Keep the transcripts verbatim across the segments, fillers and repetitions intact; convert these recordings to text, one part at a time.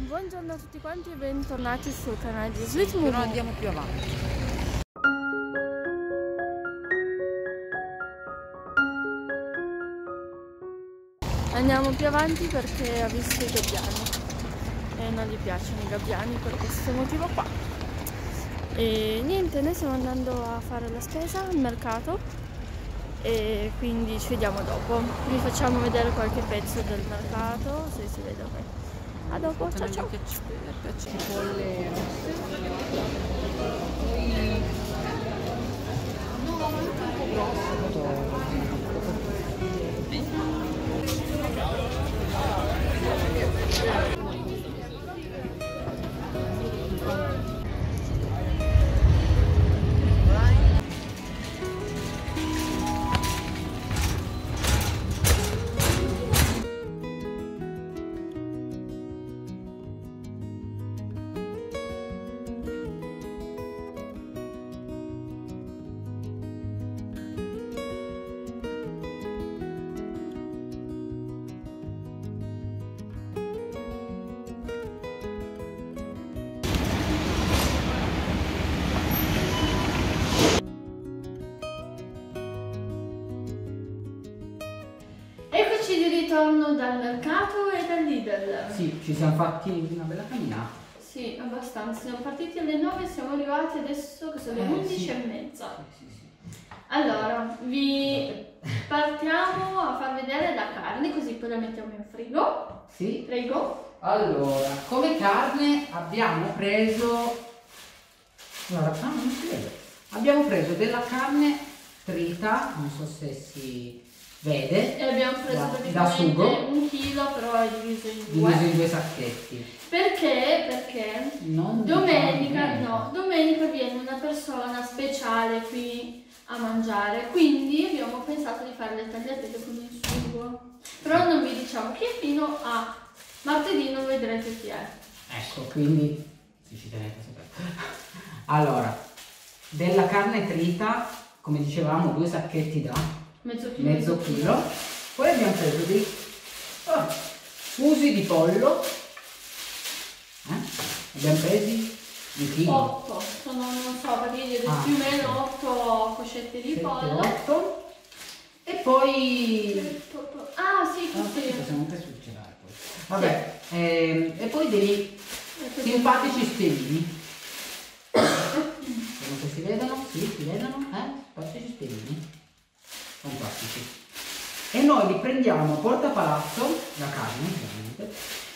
Buongiorno a tutti quanti e bentornati sul canale di Sweet Mumu. Però andiamo più avanti. Andiamo più avanti perché ha visto i gabbiani e non gli piacciono i gabbiani per questo motivo qua. E niente, noi stiamo andando a fare la spesa al mercato e quindi ci vediamo dopo. Vi facciamo vedere qualche pezzo del mercato, se si vede ok. A dopo, ciao ciao! Cipolle rosse. Eccoci di ritorno dal mercato e dal Lidl. Sì, ci siamo fatti una bella camminata. Sì, abbastanza. Siamo partiti alle nove e siamo arrivati adesso che sono le Eh, undici sì. e mezza. Sì, sì, sì. Allora, vi partiamo a far vedere la carne così poi la mettiamo in frigo. Sì. Prego. Allora, come carne abbiamo preso... Allora, ah, non si vede. Abbiamo preso della carne trita, non so se si vede. E abbiamo preso da, da praticamente sugo, un chilo, però è diviso in due. diviso in due sacchetti. Perché? Perché Non domenica, diciamo no, domenica viene una persona speciale qui a mangiare, quindi abbiamo pensato di fare le tagliatelle con il sugo. Però non vi diciamo chi è, fino a martedì non vedrete chi è. Ecco, quindi sì, ci tenete a sapere. Allora, della carne trita, come dicevamo, due sacchetti da Mezzo chilo. mezzo chilo. Poi abbiamo preso dei oh, fusi di pollo. Eh? Abbiamo presi un chilo. otto, sono, non so, perché io ho Ah, più o meno otto coscette di sette, pollo. otto. E poi... Ah sì, Ah, così. possiamo anche succedere poi. Vabbè, ehm, e poi dei simpatici spiedini. Vediamo se si vedono, sì, si vedono, eh? Simpatici spiedini. Fantastici. E noi li prendiamo a Porta Palazzo, la carne, ovviamente.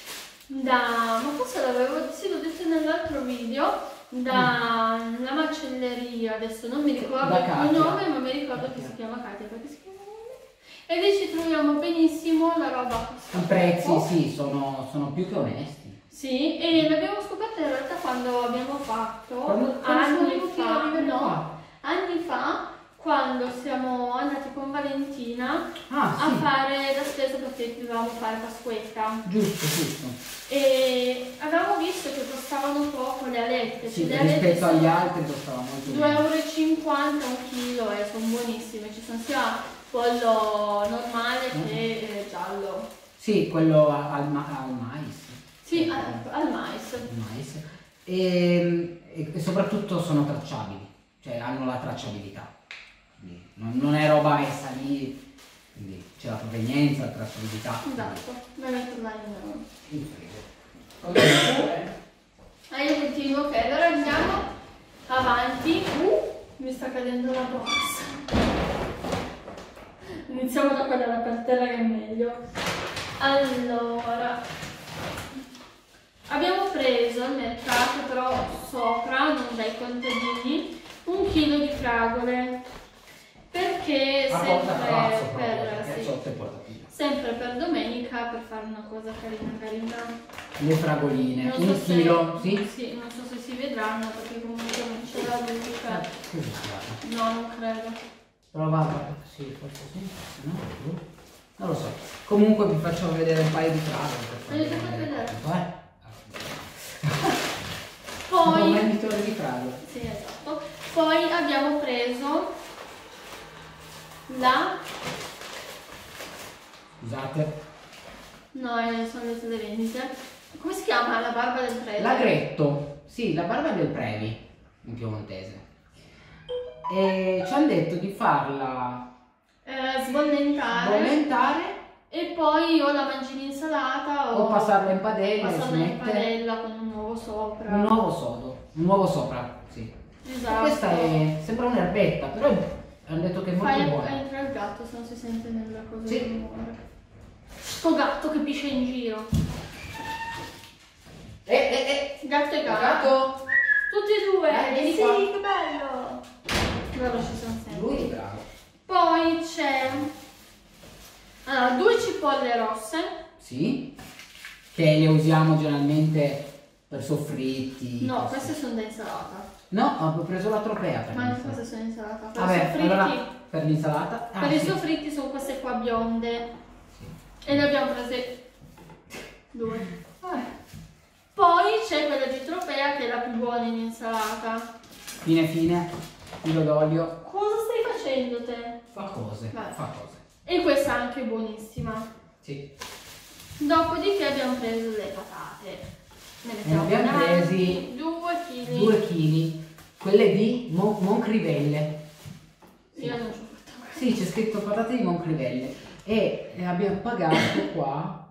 Da, ma forse l'avevo, sì, l'ho detto nell'altro video, dalla macelleria, adesso non mi ricordo Da il Katia. nome, ma mi ricordo che si chiama Katia, perché si chiama così. E lì ci troviamo benissimo, la roba costa I prezzi poco. sì, sono, sono più che onesti. Sì, e l'abbiamo scoperto in realtà quando abbiamo fatto, Quando- quando siamo anni venuti fa, a vivere no, qua. anni fa, quando siamo andati con Valentina Ah, a sì. fare la spesa perché dovevamo fare Pasquetta. Giusto, giusto. E avevamo visto che costavano poco le alette, Sì, cioè le alette rispetto agli sono altri costava molto due meno. euro e cinquanta un chilo e sono buonissime, ci sono sia pollo normale che eh, giallo. Sì, quello a- al, ma- al mais. Sì, al, al mais. Il mais. E, e- e soprattutto sono tracciabili, cioè hanno la tracciabilità. Quindi non, non è roba messa lì, quindi c'è la provenienza, la tracciabilità. Esatto, me ne metterla in... In frigo. Ok. Ah, io continuo, ok, allora andiamo avanti. Uh, mi sta cadendo la borsa. Iniziamo da quella da per terra che è meglio. Allora, abbiamo preso al mercato, però sopra, non dai contadini, un chilo di fragole. Perché A sempre Porta Palazzo proprio, per, perché sì, sotto è portatina. sempre per domenica per fare una cosa carina carina. Le fragoline, Non un so se- chilo, sì? Sì, non so se si vedranno perché comunque non c'è la luce. Eh, così si guarda. No, non credo. Prova, sì, forse sì, no? Boh. Non lo so. Comunque vi faccio vedere un paio di fragole per farvi Voglio far vedere. Vai. Poi, Un venditore di fragole. sì, esatto. Poi abbiamo preso la... Scusate. No, eh, sono le tue vendite. come si chiama la barba del Previ? L'agretto, sì, la barba del Previ in piemontese. E ci hanno detto di farla eh, sbollentare. sbollentare E poi o la mangi in insalata o, o passarla in padella e si passarla in mette padella con un uovo sopra. un uovo sodo, un uovo sopra, sì. Esatto. E questa è, sembra un'erbetta, però hanno detto che è molto Fai buona. entra il gatto, se non si sente nella cosa Sì. del rumore. Sto gatto che piscia in giro. Eh, eh, eh. Gatto e gatto. Gatto. Tutti e due. Eh, vieni sì, qua. che bello. Loro ci sono sempre. Lui è bravo. Poi c'è allora, due cipolle rosse. Sì. Che le usiamo generalmente per soffritti. No, così. queste sono da insalata. No, ho preso la tropea per Ma anche l'insalata. queste sono insalata. Per i Vabbè, soffritti, allora per l'insalata. Ah, per i sì. soffritti sono queste qua bionde. Sì. E ne abbiamo prese due. Vabbè. Poi c'è quella di tropea che è la più buona in insalata. Fine fine, filo d'olio. Cosa stai facendo te? Fa cose, Vai. fa cose. E questa è anche buonissima. Sì. Dopodiché abbiamo preso le patate. Ne E ne mettiamo abbiamo davanti, presi due chili. due chili, quelle di Mon- Moncrivelle. Sì. Io non ci ho fatto questo. Sì, c'è scritto patate di Moncrivelle. E abbiamo pagato qua.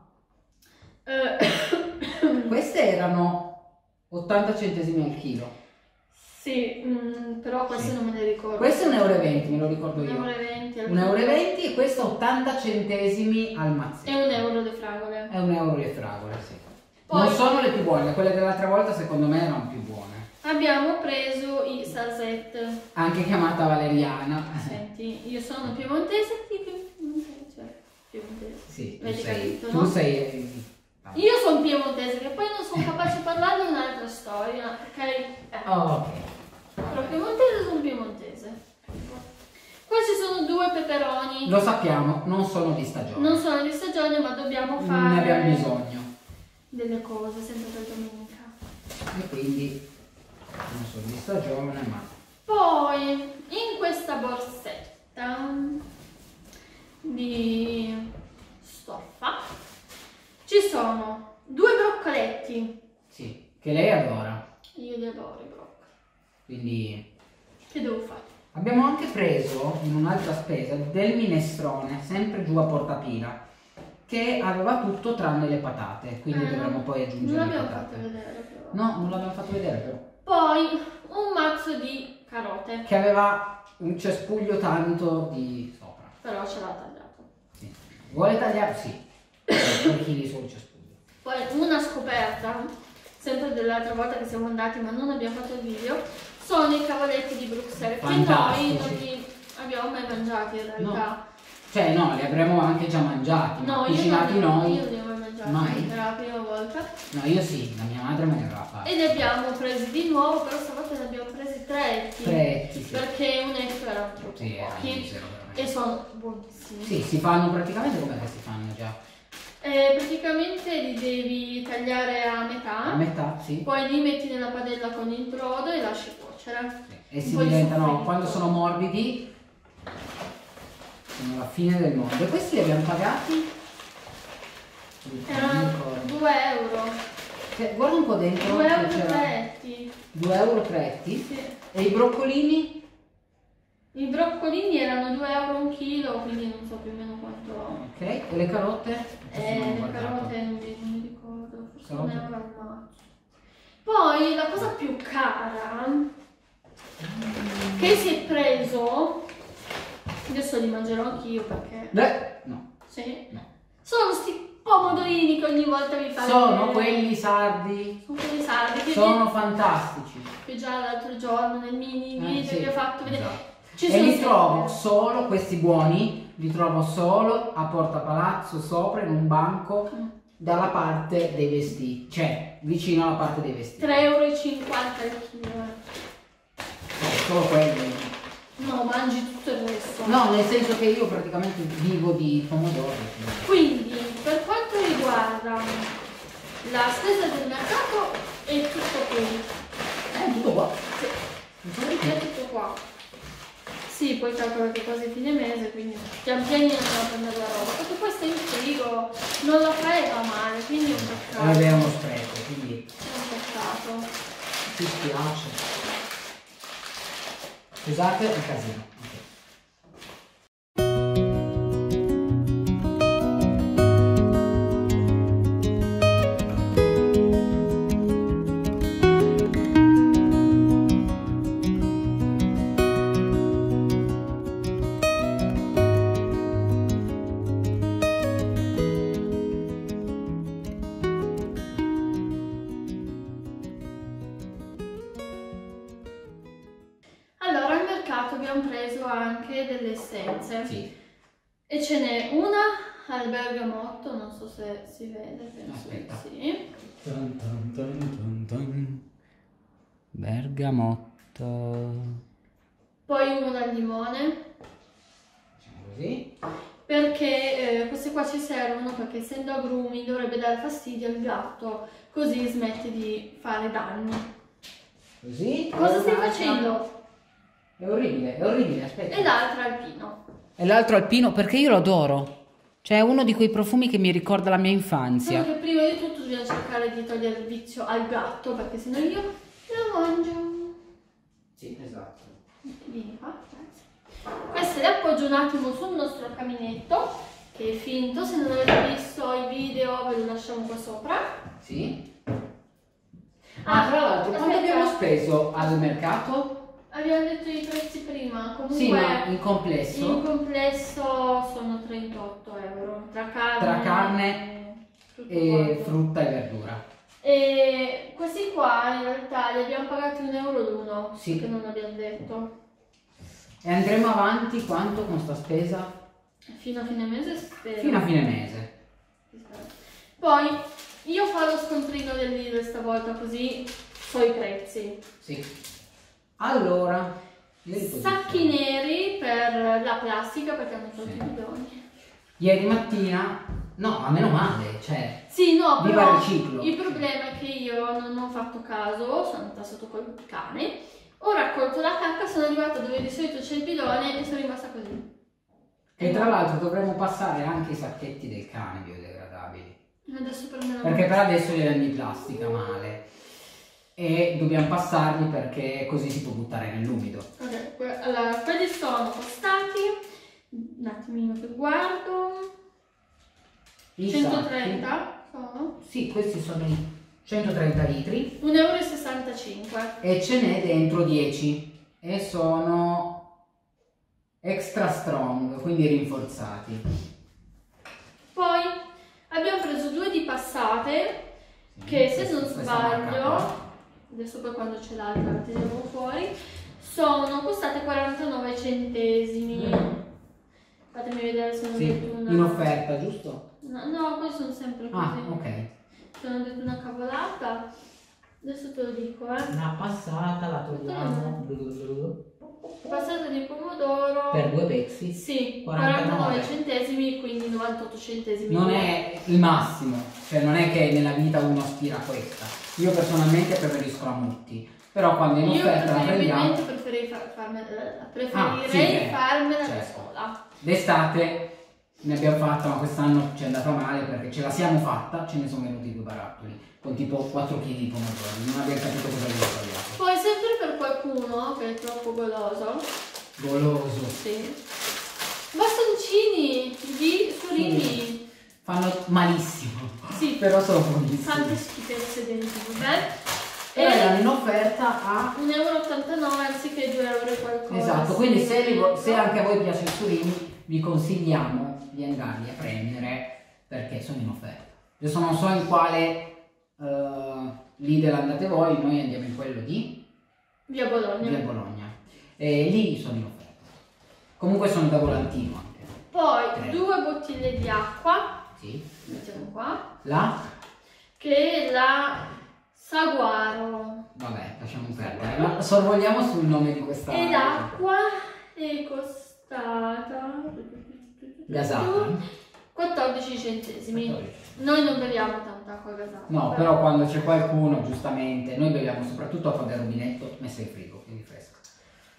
Eh, Queste erano ottanta centesimi al chilo. sì, mm, però queste Sì. non me le ricordo. Questo è un euro e venti, me lo ricordo un io. euro e venti. un euro e venti e questo ottanta centesimi al E mazzetto. un euro di fragole. È un euro le fragole, sì. Poi- Non sono le più buone, quelle dell'altra volta secondo me erano più buone. Abbiamo preso i salsette. Anche chiamata valeriana. Senti, io sono piemontese, ti piemontese, cioè piemontese. Sì, tu Vedi, sei, capito, tu no? sei... Io sono piemontese, che poi non sono capace di parlare di un'altra storia, ok? Eh. Oh, ok. Però piemontese sono piemontese. Questi sono due peperoni. Lo sappiamo, non sono di stagione. Non sono di stagione, ma dobbiamo fare Non ne abbiamo bisogno. delle cose sempre per domenica. E quindi non sono di stagione, ma... Poi in questa borsetta di stoffa ci sono due broccoletti. Sì, che lei adora. Io li adoro i broccoli. Quindi Che devo fare? abbiamo anche preso in un'altra spesa del minestrone, sempre giù a Portapira, che aveva tutto tranne le patate, quindi Eh, dovremmo poi Non aggiungere le l'abbiamo patate. fatto vedere però. No, non l'abbiamo fatto vedere però. Poi un mazzo di carote, Che aveva un cespuglio tanto di sopra. però ce l'ha tagliato. Sì. Vuole tagliare? Sì. due chili sul cespuglio. Poi una scoperta, sempre dell'altra volta che siamo andati ma non abbiamo fatto il video, sono i cavoletti di Bruxelles, che noi Fantastici. non li abbiamo mai mangiati in realtà. Cioè no, li avremmo anche già mangiati, ma No, io cucinati non, noi. io non li ho mai mangiati, Mai? era la prima volta. No, io sì, la mia madre me ne aveva fatti. E ne abbiamo presi di nuovo, però stavolta ne abbiamo presi tre etti. Tre etti, sì. Perché un etto era troppo Sì, era pochi. misero, veramente. E sono buonissimi. Sì, si fanno praticamente come che si fanno già. Eh, praticamente li devi tagliare a metà, A metà, sì. poi li metti nella padella con il brodo e lasci cuocere. Sì. E Un si po' di diventano, soffritto. quando sono morbidi, sono la fine del mondo. E questi li abbiamo pagati? Non mi Erano ricordo. due euro. Cioè, guarda un po' dentro. due che euro c'era- tre etti. due euro tretti. Sì. E i broccolini? I broccolini erano due euro un chilo, quindi non so più o meno quanto. Ok. E le carote? Questo non Eh, ho le guardato. carote non mi, non mi ricordo, forse un Carote. euro al mazzo. Poi la cosa più cara che si è preso, adesso li mangerò anch'io perché. Beh, no. Sì. No. Sono sti pomodorini che ogni volta mi fanno. Sono quelli sardi. Sono quelli sardi che, Sono fantastici. che già l'altro giorno nel mini Eh, video sì, che ho fatto vedere. esatto. Ci E sono li sempre- trovo solo, questi buoni, li trovo solo a Porta Palazzo sopra in un banco Mm. dalla parte dei vestiti, cioè vicino alla parte dei vestiti. tre euro e cinquanta al chilo. Eh, solo quelli. No, mangi tutto il resto. No, nel senso che io praticamente vivo di pomodori. Quindi, per quanto riguarda la spesa del mercato, è tutto qui. È tutto qua. Sì, Non so è perché. tutto qua. Sì, poi calcola che è quasi fine mese, quindi pian pianino andiamo a prendere la roba. Perché poi sta in frigo, non la fai e va male, quindi è un peccato. Ed è uno spreco, quindi... È un peccato. Mi spiace. Scusate il casino. Allora, al mercato abbiamo preso anche delle essenze. Sì. E ce n'è una al bergamotto, non so se si vede, penso Aspetta. di sì. Dun dun dun dun dun. Bergamotto. Poi una al limone. Facciamo così. Perché eh, queste qua ci servono perché essendo agrumi dovrebbe dare fastidio al gatto, così smette di fare danni. Così. Cosa stai Un'altra. facendo? È orribile, è orribile, aspetta. E l'altra alpino. E l'altro alpino perché io lo adoro. Cioè è uno di quei profumi che mi ricorda la mia infanzia. Solo che prima di tutto dobbiamo cercare di togliere il vizio al gatto, perché sennò io lo mangio. Sì, esatto. Vieni qua, grazie. Queste le appoggio un attimo sul nostro caminetto, che è finto. Se non avete visto i video ve lo lasciamo qua sopra. Sì. Ah, Ah, tra l'altro, quanto aspetta. abbiamo speso al mercato? Abbiamo detto i prezzi prima, comunque Sì, ma in complesso? in complesso sono trentotto euro, tra carne, Tra carne tutto e quanto. frutta e verdura. E questi qua in realtà li abbiamo pagati un euro l'uno, Sì. che non abbiamo detto. E andremo avanti quanto con sta spesa? Fino a fine mese spero. Fino a fine mese. Poi io farò lo scontrino del Lidl stavolta, così so i prezzi. Sì. Allora, Sacchi neri per la plastica perché hanno tolto Sì. i bidoni. ieri mattina, no, ma meno male, cioè, Sì, no, viva però il riciclo. il problema è che io non ho fatto caso, sono andata sotto col cane, ho raccolto la cacca, sono arrivata dove di solito c'è il bidone e sono rimasta così. E tra l'altro dovremmo passare anche i sacchetti del cane biodegradabili. Adesso prenderò. Perché per adesso li hanno di plastica male. E dobbiamo passarli perché così si può buttare nell'umido. Ok, que- allora, quelli sono costati, un attimino che guardo, I centotrenta sono, sacchi- Sì, questi sono i centotrenta litri un euro e sessantacinque. e ce n'è dentro dieci e sono extra strong, quindi rinforzati. Poi abbiamo preso due di passate, che se non Questa marca sbaglio, qua. adesso poi quando c'è l'altra la tiriamo fuori, sono costate quarantanove centesimi. Fatemi vedere se non ho Sì, detto una... in offerta, giusto? No, no, poi sono sempre così. Ah, ok. Se non ho detto una cavolata, adesso te lo dico, eh. La passata la togliamo Passata di pomodoro. per due pezzi. Sì, quarantanove. quarantanove centesimi, quindi novantotto centesimi. Non è il massimo, cioè non è che nella vita uno aspira a questa. Io personalmente preferisco la Mutti, però quando in Io offerta la prendiamo. preferibilmente preferirei, far, farmela, preferirei Ah, sì, eh, farmela da certo. sola. D'estate ne abbiamo fatta, ma quest'anno ci è andata male perché ce la siamo fatta, ce ne sono venuti due barattoli, con tipo quattro chili di pomodori, non abbiamo capito cosa abbiamo sbagliato. Poi sempre per qualcuno che è troppo goloso, Goloso. sì, bastoncini di surimi, Fanno malissimo, sì, però sono buonissimi. tante schifezze dentro, vabbè. Però erano in offerta a... un euro e ottantanove anziché due euro e qualcosa. Esatto, sì. quindi se, li vo- se anche a voi piace il surimi, vi consigliamo di andarli a prendere perché sono in offerta. Adesso non so in quale uh, Lidl andate voi, noi andiamo in quello di Via Bologna. via Bologna. E lì sono in offerta. Comunque sono da volantino anche. Poi Tre. due bottiglie di acqua, Sì. mettiamo qua, La? che è la Saguaro. Vabbè, lasciamo perdere. Ma sorvoliamo sul nome di questa... E l'acqua è costata Gasata. quattordici centesimi. quattordici. Noi non beviamo tanta acqua gasata. No, però quando c'è qualcuno, giustamente, noi beviamo soprattutto acqua del rubinetto messa in frigo, quindi fresca.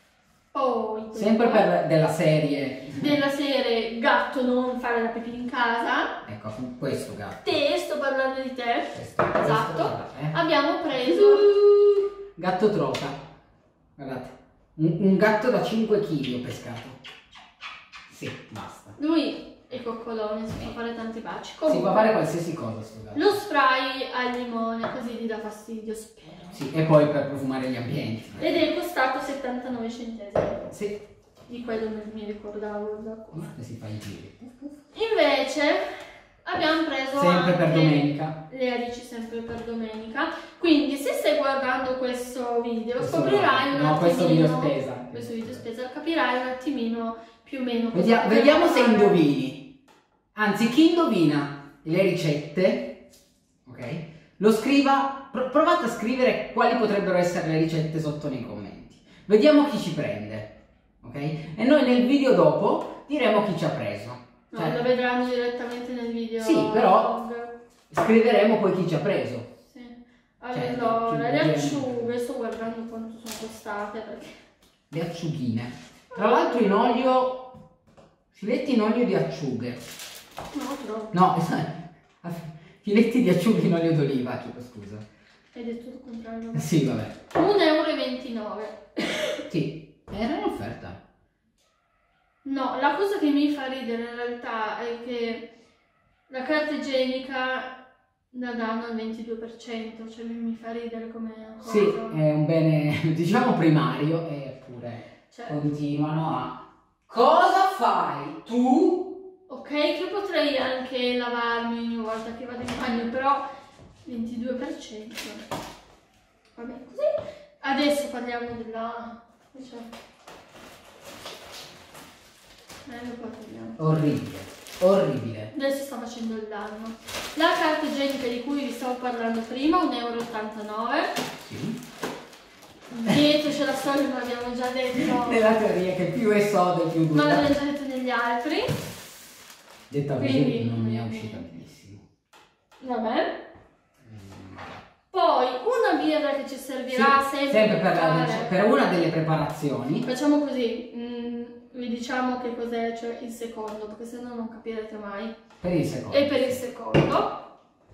Poi sempre per della serie della serie gatto non fare la pipì in casa. Ecco, questo gatto. Te, sto parlando di te. Questo, Esatto. questo, eh. Abbiamo preso gatto troca. Guardate, un, un gatto da cinque chili ho pescato. Sì, basta. lui è coccolone, si può fare tanti baci. Si Comunque, può fare qualsiasi cosa sto gatto. lo spray al limone, così gli dà fastidio, spero. Sì, e poi per profumare gli ambienti. Ed è costato settantanove centesimi. Sì. Di quello non mi ricordavo da qua. Guarda, si fa i giri. Invece abbiamo preso Sempre per anche domenica. le alici sempre per domenica. Quindi se stai guardando questo video Questo scoprirai no, un no, attimino questo video spesa. questo video spesa, capirai un attimino più o meno cosa Vediamo, dobbiamo vediamo se fare. indovini. Anzi, chi indovina le ricette, ok? Lo scriva, pro- provate a scrivere quali potrebbero essere le ricette sotto nei commenti. Vediamo chi ci prende, ok? E noi nel video dopo diremo chi ci ha preso. No, Cioè, lo vedranno direttamente nel video. Sì, però- vlog. scriveremo poi chi ci ha preso. Sì. Cioè, Allora, chi- le chi- acciughe, sto guardando quanto sono costate perché... Le acciughine. Tra l'altro in olio, filetti in olio di acciughe. No, troppo. No, filetti di acciughe in olio d'oliva, chiedo scusa. Hai detto il contrario. Sì, vabbè. un euro e ventinove. Sì, era in offerta. No, la cosa che mi fa ridere in realtà è che la carta igienica la danno al ventidue per cento, cioè mi, mi fa ridere come cosa. Sì, è un bene, diciamo, primario, eppure Cioè, continuano a... Cosa fai tu? ok che potrei anche lavarmi ogni volta che vado in bagno, però ventidue per cento. Vabbè, così. Adesso parliamo della... Cioè, eh, dopo parliamo. Orribile, orribile. Adesso sta facendo il danno. La carta igienica di cui vi stavo parlando prima, un euro e ottantanove. Sì. Dietro c'è la storia, ma l'abbiamo già detto. Nella teoria che più è sodo più Ma dura. l'abbiamo già detto negli altri. Detta così Quindi- non mi è uscita benissimo. Vabbè. Poi una birra che ci servirà Sì, sempre, sempre per, la- fare- per una delle preparazioni. Facciamo così, mm, vi diciamo che cos'è, cioè il secondo, perché se no non capirete mai. Per il secondo. E per il secondo,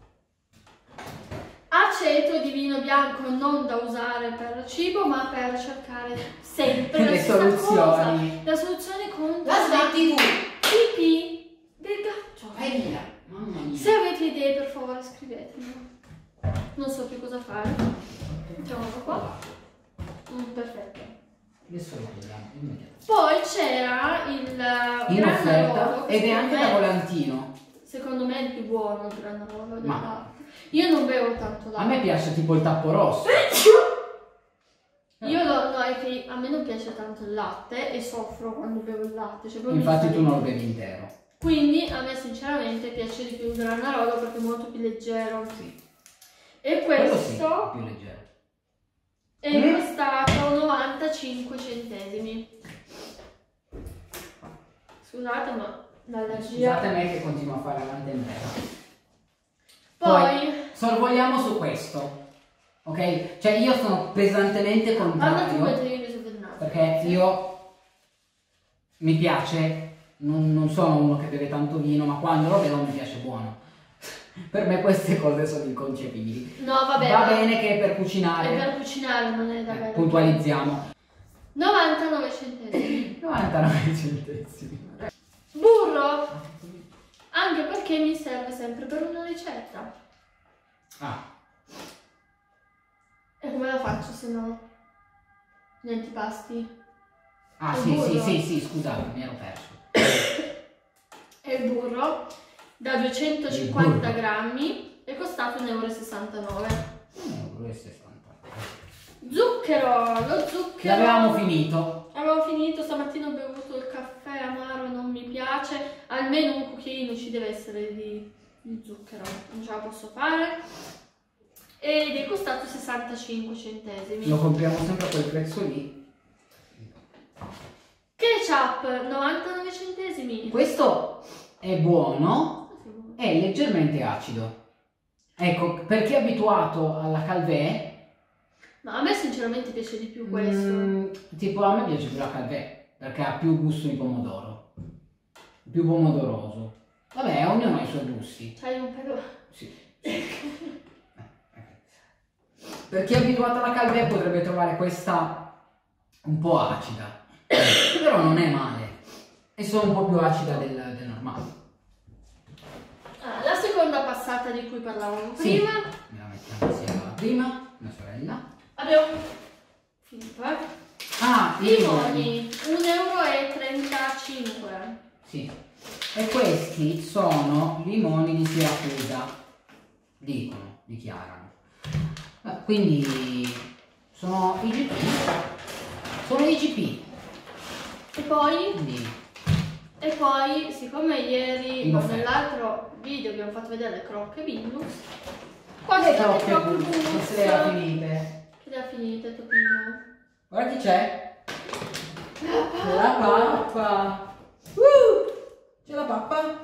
aceto di vino bianco non da usare per cibo, ma per cercare sempre la Le stessa soluzioni. cosa. La soluzione con La smetti tu. pipì del gatto. Vai via. Mamma mia. Se avete idee, per favore scrivetemi. Non so più cosa fare. Mettiamo qua. Mm, perfetto. Adesso lo vediamo immediatamente. Poi c'era il In offerta Granarolo, che ed è anche da secondo me- volantino. Secondo me è il più buono il Granarolo del Ma- latte. Io non bevo tanto latte. A me piace tipo il tappo rosso. Io lo, no, è che a me non piace tanto il latte e soffro quando bevo il latte. Cioè proprio Infatti mi tu fa- non lo bevi intero. Quindi a me sinceramente piace di più il Granarolo perché è molto più leggero. Sì. E Quello questo sì, è più leggero. è Mm. costato novantacinque centesimi. Scusate, ma l'allergia. Scusate me che continuo a fare avanti e indietro. Poi, sorvoliamo su questo. Ok? Cioè io sono pesantemente guarda tu contrario. mentre io mi sono fermata. Perché io mi piace, non, non sono uno che beve tanto vino, ma quando lo bevo mi piace buono. Per me queste cose sono inconcepibili. No, vabbè. Va ma bene che per cucinare, è per cucinare, non è da eh, bere. puntualizziamo. novantanove centesimi. novantanove centesimi. Burro, anche perché mi serve sempre per una ricetta. Ah, E come la faccio se no? Gli antipasti. ah Il sì, sì, burro. sì, sì, scusate, mi ero perso. E il burro da duecentocinquanta Il burro. grammi è costato un euro e sessantanove. un euro e sessanta. Zucchero, lo zucchero. L'avevamo finito. Avevo finito, stamattina ho bevuto il caffè amaro, non mi piace, almeno un cucchiaino ci deve essere di, di zucchero, non ce la posso fare. Ed è costato sessantacinque centesimi. Lo compriamo sempre a quel prezzo lì. Ketchup, novantanove centesimi. Questo è buono, è leggermente acido. Ecco, per chi è abituato alla Calvé, No, a me sinceramente piace di più questo. Mm, tipo a me piace più la Calvé, perché ha più gusto di pomodoro. Più pomodoroso. Vabbè, ognuno ha i suoi gusti. C'hai un pelo... Sì. Per chi è abituato alla Calvé potrebbe trovare questa un po' acida, però non è male, è solo un po' più acida del, del normale. Ah, la seconda passata di cui parlavamo Sì. prima. Me la mettiamo insieme alla prima, mia sorella. Abbiamo finito, eh? Ah, i Limoni, un euro e trentacinque. Sì. E questi sono limoni di Siracusa, dicono, dichiarano. Eh, Quindi sono I G P. Sono I G P. E poi, Quindi e poi, siccome ieri In no, offerta. nell'altro video abbiamo fatto vedere le crocche Bindus, qua le sono le crocche crocche Bindus, Bindus. se le ha finite. Che le ha finite, Topino? Guarda chi c'è? La pappa. Uh, c'è la pappa?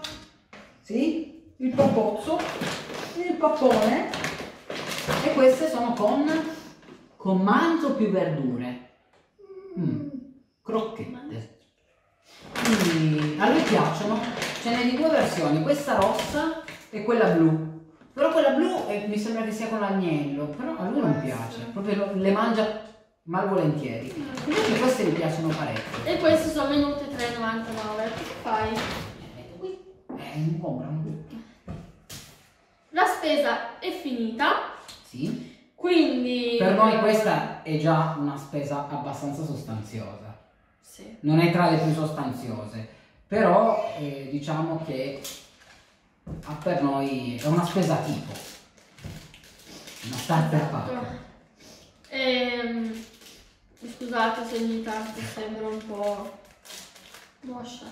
Sì? Il pappozzo? Il pappone? E queste sono con, con manzo più verdure. Mm, crocchette. Quindi a lui piacciono. Ce n'è di due versioni, questa rossa e quella blu. Però quella blu eh, mi sembra che sia con l'agnello, però a lui non piace, proprio lo- le mangia malvolentieri. Invece queste mi piacciono parecchio. E queste sono venute tre e novantanove. Che fai? Metto qui. Eh, non comprano tutti. La spesa è finita, Sì. quindi... Per noi questa è già una spesa abbastanza sostanziosa. Sì. Non è tra le più sostanziose, però eh, diciamo che ah, per noi è una spesa tipo. Una starter pack. Ehm, scusate se ogni tanto sembra un po' moscia.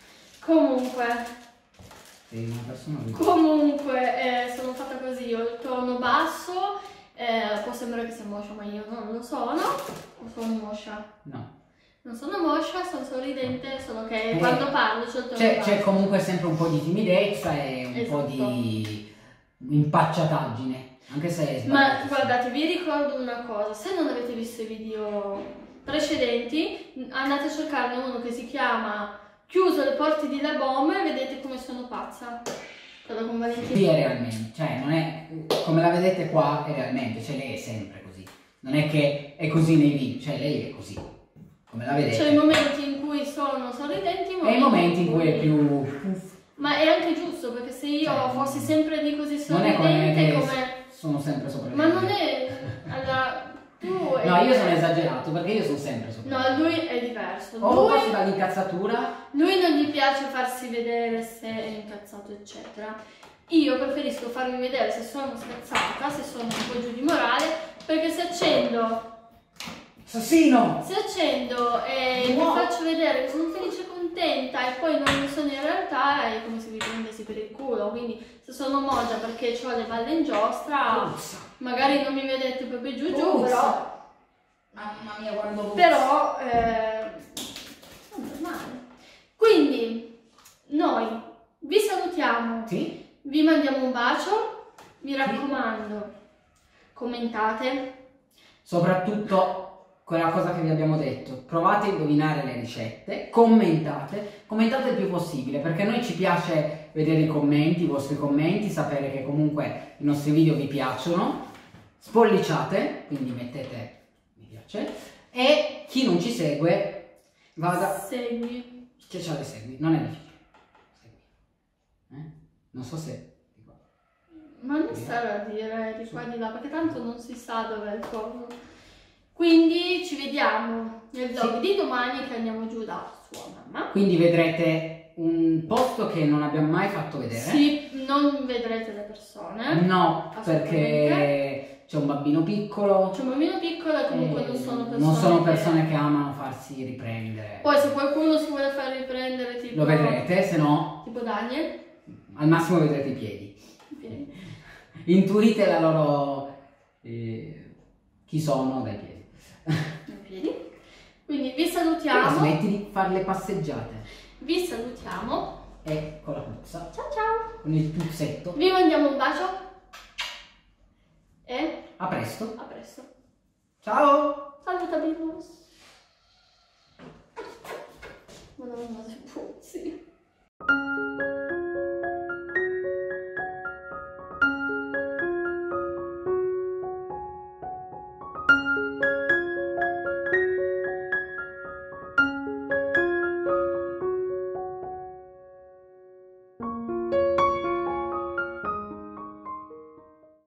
Comunque, Sei una persona che... comunque eh, sono fatta così, ho il tono basso, eh, può sembrare che sia moscia, ma io non lo sono, o sono moscia? No. Non sono moscia, sono sorridente, solo che Eh, quando parlo c'ho il tono C'è, basso. c'è comunque sempre un po' di timidezza e un Esatto. po' di impacciataggine, anche se è Ma sbagliato. guardate, vi ricordo una cosa, se non avete visto i video precedenti, andate a cercarne uno che si chiama Chiuso le porte di La Bombe e vedete come sono pazza. Quello con Valentina. Sì, è realmente, cioè non è, come la vedete qua, è realmente, cioè lei è sempre così. Non è che è così nei video, cioè lei è così, come la vedete. C'è i momenti in cui sono sorridenti E i momenti in cui è più... Ma è anche giusto, perché se io Cioè, fossi sempre di così Non è come sorridente che come... sono sempre sopra le Ma non mie. è... Allora, tu... No, io sono esagerato perché io sono sempre sopra. No, lui è diverso. O Lui... passo dall'incazzatura. Lui non gli piace farsi vedere se è incazzato, eccetera. Io preferisco farmi vedere se sono scazzata, se sono un po' giù di morale, perché se accendo, Assassino! se accendo e No. vi faccio vedere che sono felice e contenta e poi non lo sono in realtà, è come se vi prendessi per il culo. Quindi se sono mogia perché ho le balle in giostra, Puzza. magari non mi vedete proprio giù giù, Puzza. però... Mamma mia, quando puzza. Però eh, è normale. Quindi noi vi salutiamo, Sì? vi mandiamo un bacio, mi raccomando, commentate. Soprattutto quella cosa che vi abbiamo detto, provate a indovinare le ricette, commentate, commentate il più possibile, perché a noi ci piace vedere i commenti, i vostri commenti, sapere che comunque i nostri video vi piacciono, spolliciate, quindi mettete mi piace, e chi non ci segue vada... Segui. Che ce le segui, non è difficile. Segui. Eh? Non so se... Ma non stare a dire di qua e di là, perché tanto non si sa dove è il corno. Quindi ci vediamo nel vlog Sì. di domani che andiamo giù da sua mamma. Quindi vedrete un posto che non abbiamo mai fatto vedere. Sì, non vedrete le persone. No, Assolutamente. perché c'è un bambino piccolo. C'è un bambino piccolo e comunque e non sono persone, non sono che- persone che amano farsi riprendere. Poi se qualcuno si vuole far riprendere tipo... Lo vedrete, se no Tipo Daniel. al massimo vedrete i piedi. Intuite la loro... eh, chi sono dai piedi. Nei piedi. Quindi vi Ma salutiamo. smetti di fare le passeggiate. Vi salutiamo. E con la puzza, Ciao ciao. con il puzzetto. Vi mandiamo un bacio. E A presto. a presto. Ciao! Salve Tabirus! Madonna, che puzzi!